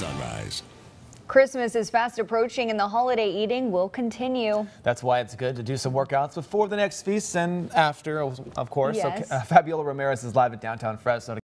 Sunrise. Christmas is fast approaching and the holiday eating will continue. That's why it's good to do some workouts before the next feast and after, of course. Yes. So, Fabiola Ramirez is live at downtown Fresno.